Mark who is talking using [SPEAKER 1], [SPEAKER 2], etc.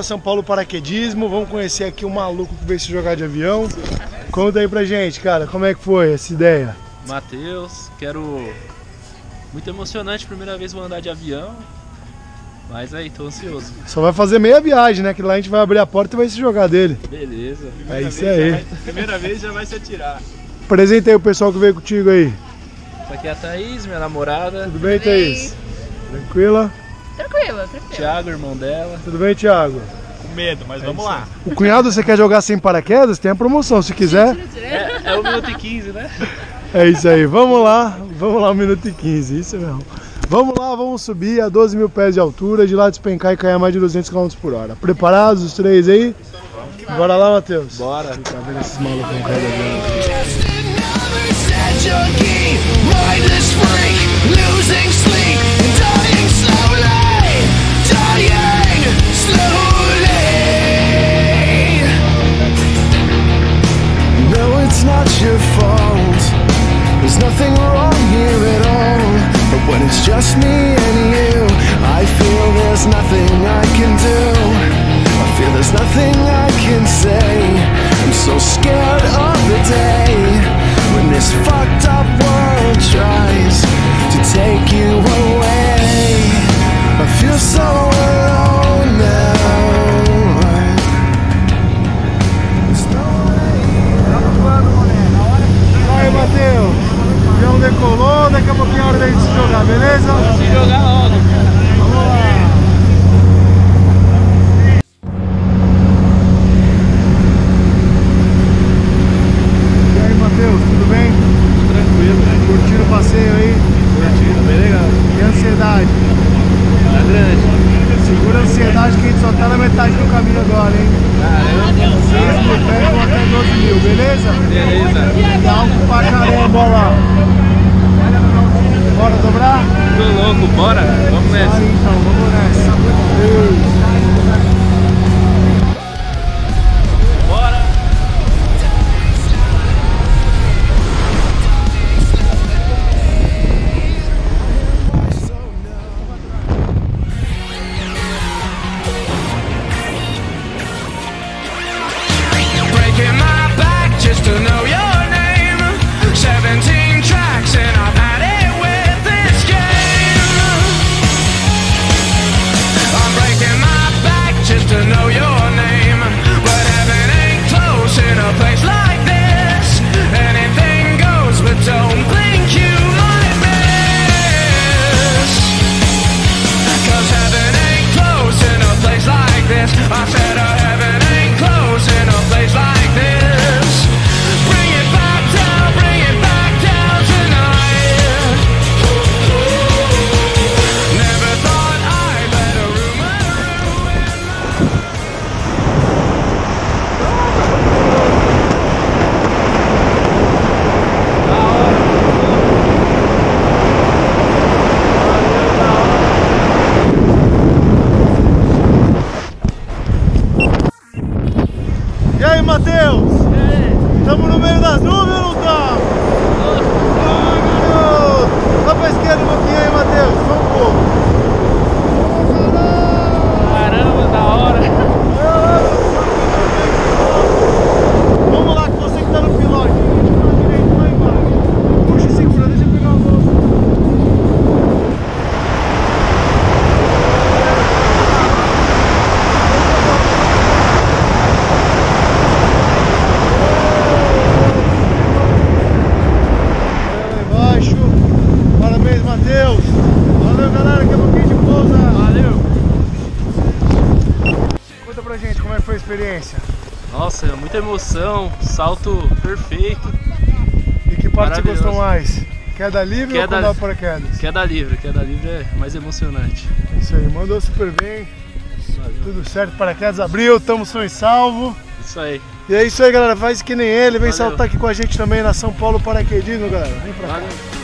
[SPEAKER 1] a São Paulo Paraquedismo, vamos conhecer aqui o maluco que veio se jogar de avião. Conta aí pra gente, cara, como é que foi essa ideia?
[SPEAKER 2] Matheus, muito emocionante, primeira vez vou andar de avião, mas aí, tô ansioso.
[SPEAKER 1] Só vai fazer meia viagem, né? Que lá a gente vai abrir a porta e vai se jogar dele.
[SPEAKER 2] Beleza.
[SPEAKER 1] É isso aí.
[SPEAKER 2] Primeira vez já vai se atirar.
[SPEAKER 1] Apresentei o pessoal que veio contigo aí.
[SPEAKER 2] Essa aqui é a Thaís, minha namorada.
[SPEAKER 1] Tudo bem, Thaís? Tranquila?
[SPEAKER 3] Tranquilo.
[SPEAKER 2] Thiago, irmão dela.
[SPEAKER 1] Tudo bem, Thiago?
[SPEAKER 4] Com medo, mas vamos lá.
[SPEAKER 1] O cunhado, você quer jogar sem paraquedas? Tem a promoção, se quiser.
[SPEAKER 2] É 1 minuto e 15, né?
[SPEAKER 1] É isso aí, vamos lá, 1 minuto e 15, isso mesmo. Vamos lá, vamos subir a 12 mil pés de altura, de lá despencar e cair a mais de 200 km por hora. Preparados os três aí? Bora lá, Matheus?
[SPEAKER 2] Bora.
[SPEAKER 1] Tá vendo esses malucos não caem da avião?
[SPEAKER 5] There's nothing wrong here at all. But when it's just me and you, I feel there's nothing I can do. I feel there's nothing I can say. I'm so scared of the day when this fucked up world tries to take you away. I feel so alone now. There's no way.
[SPEAKER 1] Aí, Matheus, o avião decolou, daqui a pouquinho é hora da gente se jogar, beleza?
[SPEAKER 2] Se jogar logo.
[SPEAKER 1] Vamos lá. E aí, Matheus, tudo bem?
[SPEAKER 2] Tudo tranquilo.
[SPEAKER 1] Curtindo o passeio aí?
[SPEAKER 2] Curtindo, bem legal.
[SPEAKER 1] E a ansiedade?
[SPEAKER 2] Tá grande.
[SPEAKER 1] Segura a ansiedade que a gente só tá na metade do caminho agora, hein?
[SPEAKER 2] Caramba.
[SPEAKER 1] 6 mil pés ou até 12 mil, beleza?
[SPEAKER 2] Beleza.
[SPEAKER 1] Dá alto pra caramba, ó lá. Bora dobrar?
[SPEAKER 2] Tô louco, bora? Vamos nessa.
[SPEAKER 1] Aí então, vamos nessa.
[SPEAKER 2] Bora.
[SPEAKER 5] Breaking my back just to know your name. 17 tracks and I've had it with this game. I'm breaking my back just to know your name. But heaven ain't close in a place like this. Anything goes, but don't think you might miss. 'Cause heaven ain't close in a place like this. I said heaven ain't close in a place like this. Bring it back down tonight. Never thought I'd let a rumor ruin.
[SPEAKER 1] E aí, Matheus? Estamos no meio das nuvens ou não estamos? Ai, garoto! Vai pra esquerda um pouquinho aí, Matheus. Vamos um pouco.
[SPEAKER 2] Caramba, da hora.
[SPEAKER 1] Vamos lá, que você que tá no pilote. Pra direita, lá embaixo. Puxa e segura, deixa eu pegar o bolso. Parabéns, Matheus. Valeu, galera, que é um pouquinho de pousa.
[SPEAKER 2] Valeu.
[SPEAKER 1] Conta pra gente como é que foi a experiência.
[SPEAKER 2] Nossa, muita emoção, salto perfeito.
[SPEAKER 1] E que parte você gostou
[SPEAKER 2] Maravilhoso.
[SPEAKER 1] mais? Queda livre ou quando dá paraquedas?
[SPEAKER 2] Queda livre é mais emocionante.
[SPEAKER 1] Isso aí, mandou super bem.
[SPEAKER 2] Valeu.
[SPEAKER 1] Tudo certo, paraquedas abriu, estamos são e salvo.
[SPEAKER 2] Isso aí.
[SPEAKER 1] E é isso aí, galera, faz que nem ele, vem
[SPEAKER 2] Valeu.
[SPEAKER 1] saltar aqui com a gente também na São Paulo Paraquedismo, galera. Vem pra cá.
[SPEAKER 2] Valeu.